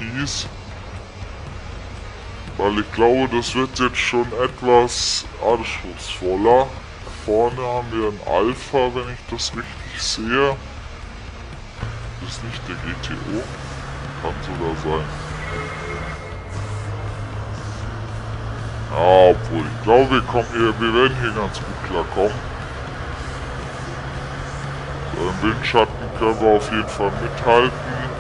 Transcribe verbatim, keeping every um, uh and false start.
Kies. Weil ich glaube, das wird jetzt schon etwas anspruchsvoller. Vorne haben wir ein Alpha, wenn ich das richtig sehe. Das ist nicht der G T O. Kann sogar sein. Ja, obwohl, ich glaube, wir kommen hier, wir werden hier ganz gut klarkommen. So, im Windschatten können wir auf jeden Fall mithalten.